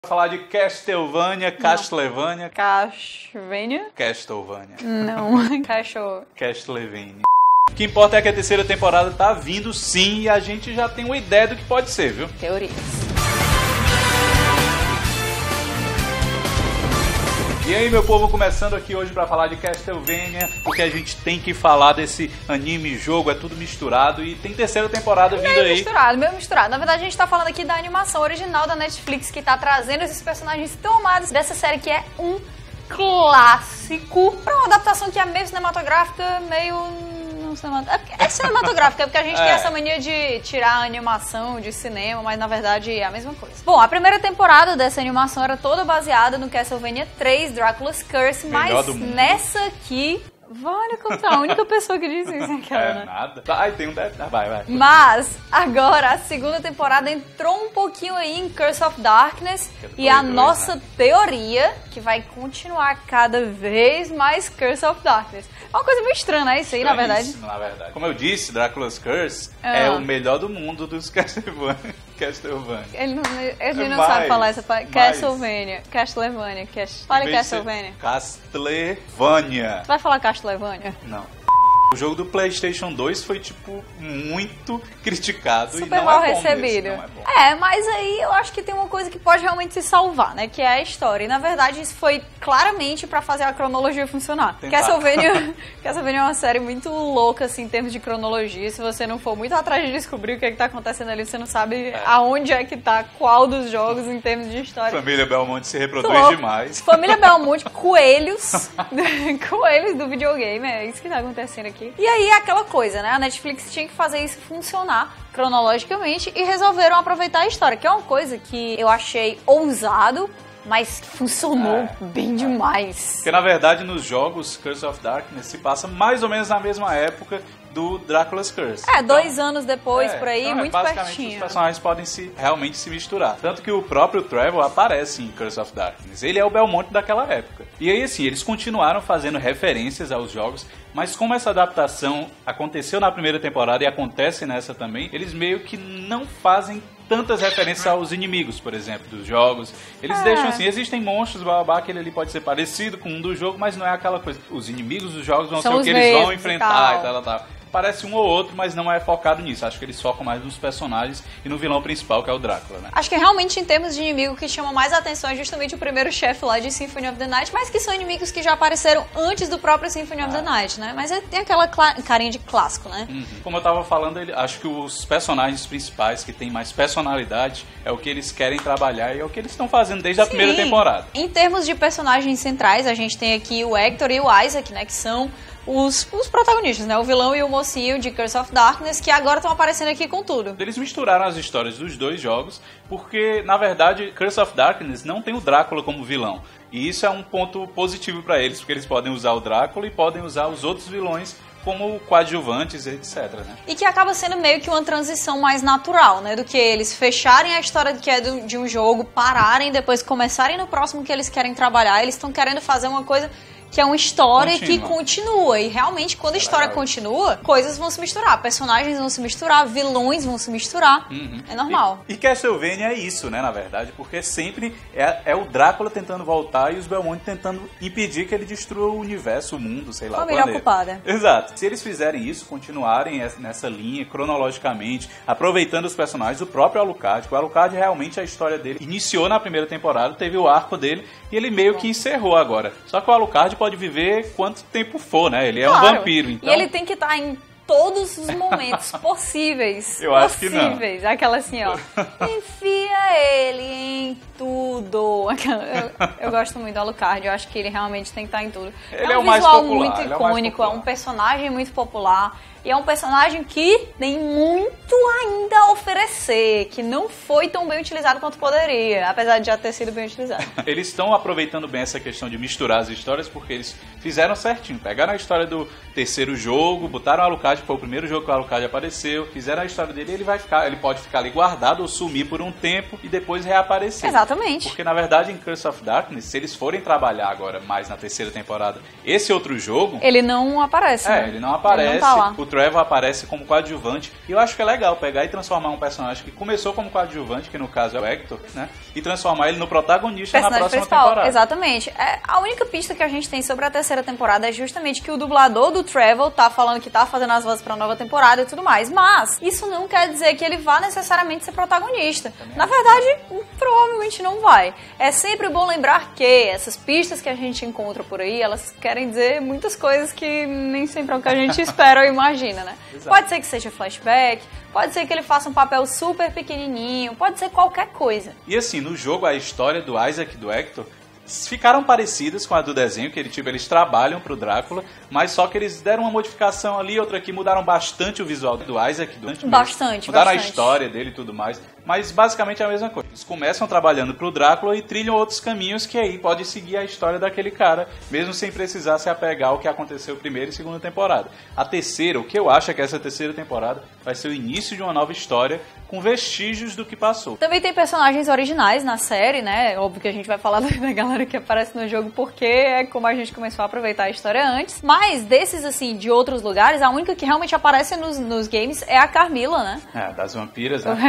Falar de Castlevania. Castlevania. Não, Castlevania. O que importa é que a terceira temporada tá vindo sim e a gente já tem uma ideia do que pode ser, viu? Teorias. E aí, meu povo, começando aqui hoje pra falar de Castlevania, porque a gente tem que falar desse anime jogo, é tudo misturado e tem terceira temporada vindo aí. Meio misturado. Na verdade, a gente tá falando aqui da animação original da Netflix, que tá trazendo esses personagens tão amados dessa série que é um clássico pra uma adaptação que é meio cinematográfica, meio... É cinematográfica, porque a gente tem essa mania de tirar a animação de cinema, mas na verdade é a mesma coisa. Bom, a primeira temporada dessa animação era toda baseada no Castlevania 3, Dracula's Curse, mas nessa aqui... Vale contar, a única pessoa que disse isso aquela, né? Nada. Ai, tem um... Vai. Mas, agora, a segunda temporada entrou um pouquinho aí em Curse of Darkness e a nossa teoria, que vai continuar cada vez mais Curse of Darkness. É uma coisa meio estranha, né? Isso aí, na verdade. Como eu disse, Dracula's Curse é o melhor do mundo dos Castlevania. Ele não sabe falar essa palavra. Castlevania. Fale Castlevania. Castlevania. Você vai falar Castlevania? Não. O jogo do PlayStation 2 foi, tipo, muito criticado super e não mal é bom recebido. Mesmo, não é bom. Mas aí eu acho que tem uma coisa que pode realmente se salvar, né? Que é a história. E, na verdade, isso foi claramente pra fazer a cronologia funcionar. Castlevania é uma série muito louca, assim, em termos de cronologia. Se você não for muito atrás de descobrir o que tá acontecendo ali, você não sabe aonde é que tá qual dos jogos em termos de história. Família Belmonte se reproduz demais. Família Belmonte, coelhos do videogame. É isso que tá acontecendo aqui. E aí, aquela coisa, né? A Netflix tinha que fazer isso funcionar cronologicamente e resolveram aproveitar a história, que é uma coisa que eu achei ousado, mas funcionou bem demais. Porque, na verdade, nos jogos Curse of Darkness se passa mais ou menos na mesma época do Dracula's Curse. 2 anos depois, por aí, muito basicamente pertinho. Os personagens podem realmente se misturar. Tanto que o próprio Trevor aparece em Curse of Darkness. Ele é o Belmonte daquela época. E aí, assim, eles continuaram fazendo referências aos jogos, mas como essa adaptação aconteceu na primeira temporada e acontece nessa também, eles meio que não fazem tantas referências aos inimigos, por exemplo, dos jogos. Eles deixam assim, existem monstros, babá, aquele ali pode ser parecido com um do jogo, mas não é aquela coisa. Os inimigos dos jogos vão ser o que eles vão enfrentar e tal. Parece um ou outro, mas não é focado nisso. Acho que eles focam mais nos personagens e no vilão principal, que é o Drácula, né? Acho que realmente, em termos de inimigo, o que chama mais atenção é justamente o primeiro chefe lá de Symphony of the Night, mas que são inimigos que já apareceram antes do próprio Symphony of the Night, né? Mas tem aquela carinha de clássico, né? Como eu tava falando, acho que os personagens principais que têm mais personalidade é o que eles querem trabalhar e é o que eles estão fazendo desde a primeira temporada. Em termos de personagens centrais, a gente tem aqui o Hector e o Isaac, né? Que são os protagonistas, né? O vilão e o mocinho de Curse of Darkness, que agora estão aparecendo aqui com tudo. Eles misturaram as histórias dos dois jogos, porque, na verdade, Curse of Darkness não tem o Drácula como vilão. E isso é um ponto positivo para eles, porque eles podem usar o Drácula e podem usar os outros vilões como coadjuvantes, etc, né? E que acaba sendo meio que uma transição mais natural, né? Do que eles fecharem a história que é de um jogo, pararem, depois começarem no próximo que eles querem trabalhar. Eles estão querendo fazer uma coisa que é uma história que continua. E realmente, quando a história continua, coisas vão se misturar. Personagens vão se misturar, vilões vão se misturar. É normal. E Castlevania é isso, né, na verdade, porque sempre é o Drácula tentando voltar e os Belmonte tentando impedir que ele destrua o universo, o mundo, sei lá, o planeta. Família ocupada. Exato. Se eles fizerem isso, continuarem nessa linha, cronologicamente, aproveitando os personagens, o próprio Alucard, o Alucard realmente, a história dele iniciou na primeira temporada, teve o arco dele e ele meio que encerrou agora. Só que o Alucard pode viver quanto tempo for, né? Ele é um vampiro, então... E ele tem que estar em todos os momentos possíveis. Eu acho que não. Aquela assim, ó. Enfia ele em tudo. Eu gosto muito do Alucard. Eu acho que ele realmente tem que estar em tudo. Ele é um visual muito icônico. É um personagem muito popular. E é um personagem que tem muito ainda a oferecer, que não foi tão bem utilizado quanto poderia, apesar de já ter sido bem utilizado. Eles estão aproveitando bem essa questão de misturar as histórias, porque eles fizeram certinho. Pegaram a história do terceiro jogo, botaram o Alucard, que foi o primeiro jogo que o Alucard apareceu, fizeram a história dele e ele pode ficar ali guardado ou sumir por um tempo e depois reaparecer. Exatamente. Porque, na verdade, em Curse of Darkness, se eles forem trabalhar agora mais na terceira temporada esse outro jogo... Ele não aparece, né? Ele não aparece. Ele não tá lá. O Trevor aparece como coadjuvante. E eu acho que é legal pegar e transformar um personagem que começou como coadjuvante, que no caso é o Hector, né? E transformar ele no protagonista na próxima temporada. Exatamente. A única pista que a gente tem sobre a terceira temporada é justamente que o dublador do Trevor tá falando que tá fazendo as vozes pra nova temporada e tudo mais. Mas isso não quer dizer que ele vá necessariamente ser protagonista. Na verdade, provavelmente não vai. É sempre bom lembrar que essas pistas que a gente encontra por aí, elas querem dizer muitas coisas que nem sempre é o que a gente espera ou imagina, né? Exato. Pode ser que seja flashback, pode ser que ele faça um papel super pequenininho, pode ser qualquer coisa. E assim, no jogo, a história do Isaac e do Hector ficaram parecidas com a do desenho, que eles trabalham pro Drácula, mas só que eles deram uma modificação ali, outra aqui, mudaram bastante o visual do Isaac. Mudaram a história dele e tudo mais, mas basicamente é a mesma coisa. Eles começam trabalhando pro Drácula e trilham outros caminhos que aí pode seguir a história daquele cara, mesmo sem precisar se apegar ao que aconteceu primeira e segunda temporada. A terceira, o que eu acho é que essa terceira temporada vai ser o início de uma nova história com vestígios do que passou. Também tem personagens originais na série, né? Óbvio que a gente vai falar da galera que aparece no jogo porque é como a gente começou a aproveitar a história antes. Mas desses, assim, de outros lugares, a única que realmente aparece nos games é a Carmilla, né? É, das vampiras, né?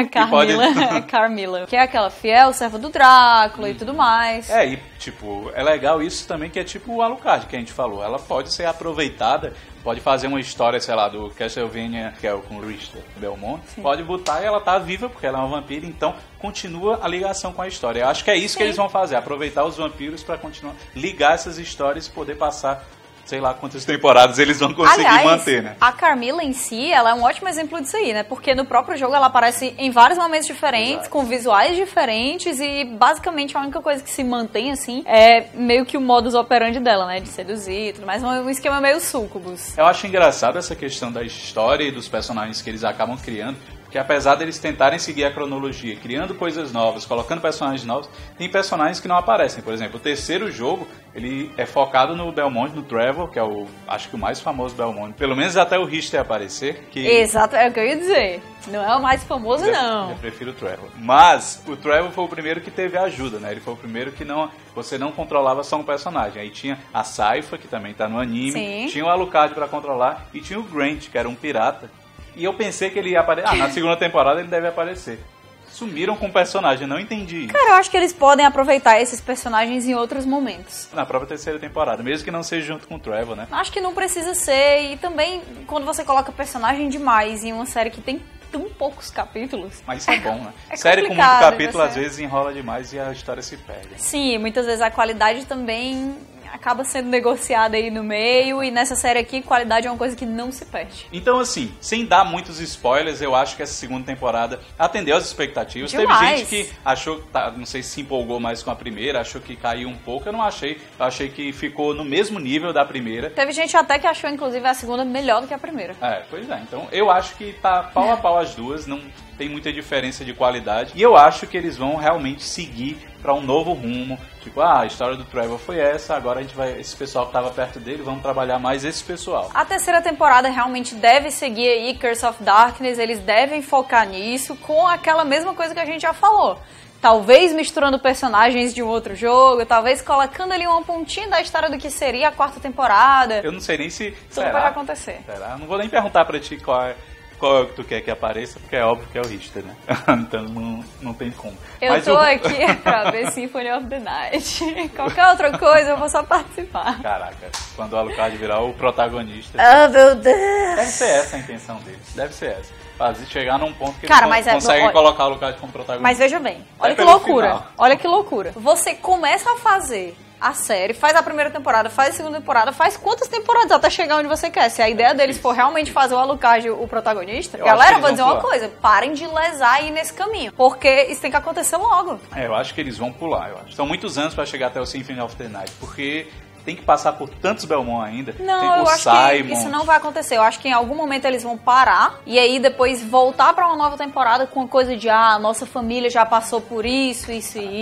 Carmilla, que é aquela fiel serva do Drácula e tudo mais. É, e tipo, é legal isso também, que é tipo o Alucard que a gente falou. Ela pode ser aproveitada, pode fazer uma história, sei lá, do Castlevania, que é com o Richter Belmont. Sim. Pode botar e ela tá viva, porque ela é uma vampira, então continua a ligação com a história. Eu acho que é isso que eles vão fazer, aproveitar os vampiros pra continuar, ligar essas histórias e poder passar, sei lá quantas temporadas eles vão conseguir manter, né? A Carmilla em si, ela é um ótimo exemplo disso aí, né? Porque no próprio jogo ela aparece em vários momentos diferentes, com visuais diferentes e basicamente a única coisa que se mantém, assim, é meio que o modus operandi dela, né? De seduzir e tudo mais, um esquema meio súcubus. Eu acho engraçado essa questão da história e dos personagens que eles acabam criando, que apesar deles tentarem seguir a cronologia, criando coisas novas, colocando personagens novos, tem personagens que não aparecem. Por exemplo, o terceiro jogo, ele é focado no Belmont, no Trevor, que é acho que o mais famoso Belmont. Pelo menos até o Richter aparecer. Exato, é o que eu ia dizer. Não é o mais famoso, não. Eu prefiro o Trevor. Mas o Trevor foi o primeiro que teve ajuda, né? Ele foi o primeiro que você não controlava só um personagem. Aí tinha a Sypha, que também tá no anime. Sim. Tinha o Alucard pra controlar. E tinha o Grant, que era um pirata. E eu pensei que ele ia aparecer. Na segunda temporada ele deve aparecer. Sumiram com o personagem, não entendi isso. Cara, eu acho que eles podem aproveitar esses personagens em outros momentos. Na própria terceira temporada, mesmo que não seja junto com o Trevor, né? Acho que não precisa ser. E também, quando você coloca personagem demais em uma série que tem tão poucos capítulos... Mas isso é bom, né? Série com muito capítulo, às vezes, enrola demais e a história se perde. Sim, muitas vezes a qualidade também acaba sendo negociada aí no meio, e nessa série aqui, qualidade é uma coisa que não se perde. Então, assim, sem dar muitos spoilers, eu acho que essa segunda temporada atendeu às expectativas. Demais. Teve gente que achou, não sei se empolgou mais com a primeira, achou que caiu um pouco, eu não achei. Eu achei que ficou no mesmo nível da primeira. Teve gente até que achou, inclusive, a segunda melhor do que a primeira. Pois é. Então, eu acho que tá pau a pau as duas, não tem muita diferença de qualidade. E eu acho que eles vão realmente seguir para um novo rumo. Tipo, a história do Trevor foi essa, agora a gente vai, esse pessoal que tava perto dele, vamos trabalhar mais esse pessoal. A terceira temporada realmente deve seguir aí Curse of Darkness, eles devem focar nisso com aquela mesma coisa que a gente já falou. Talvez misturando personagens de um outro jogo, talvez colocando ali uma pontinha da história do que seria a quarta temporada. Eu não sei nem se... Tudo pode acontecer. Será? Não vou nem perguntar pra ti qual é que tu quer que apareça, porque é óbvio que é o Richter, né? Então não tem como. Mas tô aqui pra ver Symphony of the Night. Qualquer outra coisa eu vou só participar. Caraca, quando o Alucard virar o protagonista. Oh, meu Deus! Deve ser essa a intenção dele. Deve ser essa. Fazer chegar num ponto que eles conseguem colocar o Alucard como protagonista. Mas veja bem, olha que loucura. Final. Olha que loucura. Você começa a fazer a série, faz a primeira temporada, faz a segunda temporada, faz quantas temporadas até chegar onde você quer? Se a ideia deles for realmente fazer o Alucard o protagonista, galera, eu vou dizer uma coisa, parem de lesar aí nesse caminho, porque isso tem que acontecer logo. Eu acho que eles vão pular, eu acho. São muitos anos pra chegar até o Symphony of the Night, porque tem que passar por tantos Belmont ainda. Não, tem eu acho Simon. Que isso não vai acontecer. Eu acho que em algum momento eles vão parar e aí depois voltar pra uma nova temporada com a coisa de nossa família já passou por isso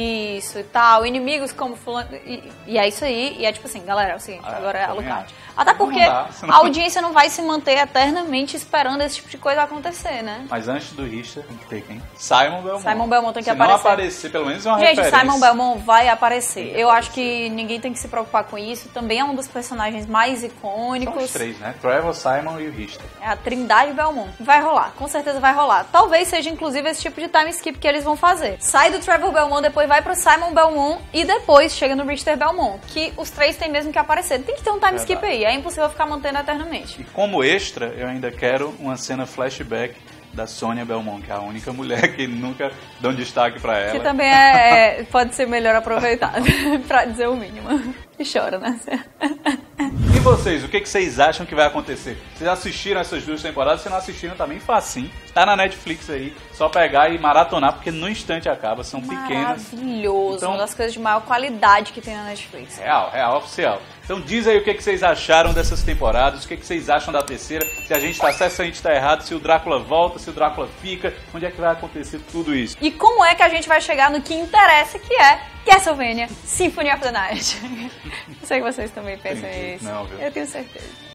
e tal. Inimigos como fulano. E é isso aí. E é tipo assim, galera, é o seguinte, agora é Alucard. Até porque a audiência não vai se manter eternamente esperando esse tipo de coisa acontecer, né? Mas antes do Richter, tem que ter quem? Simon Belmont. Simon Belmont tem que aparecer. Se não aparecer, pelo menos é uma referência. Gente, Simon Belmont vai aparecer. Eu acho que ninguém tem que se preocupar com isso. isso. Também é um dos personagens mais São icônicos. os três, né? Trevor, Simon e o Richter. É a Trindade Belmont. Vai rolar, com certeza vai rolar. Talvez seja inclusive esse tipo de time skip que eles vão fazer. Sai do Trevor Belmont, depois vai pro Simon Belmont e depois chega no Richter Belmont. Que os três têm mesmo que aparecer. Tem que ter um time skip aí, é impossível ficar mantendo eternamente. E como extra, eu ainda quero uma cena flashback da Sonya Belmont, que é a única mulher que nunca dão destaque pra ela. Que também pode ser melhor aproveitado, pra dizer o mínimo. E chora, né? E vocês, o que vocês acham que vai acontecer? Vocês assistiram essas 2 temporadas? Se não assistiram, também facinho. Tá na Netflix aí, só pegar e maratonar, porque no instante acaba, são pequenas. Maravilhoso, Então, uma das coisas de maior qualidade que tem na Netflix. Real, oficial. Então diz aí o que vocês acharam dessas temporadas, o que vocês acham da terceira, se a gente tá certo, se a gente tá errado, se o Drácula volta, se o Drácula fica, onde é que vai acontecer tudo isso? E como é que a gente vai chegar no que interessa, que é Castlevania Symphony of the Night. Eu sei que vocês também pensam Entendi. isso. Não, viu? Eu tenho certeza.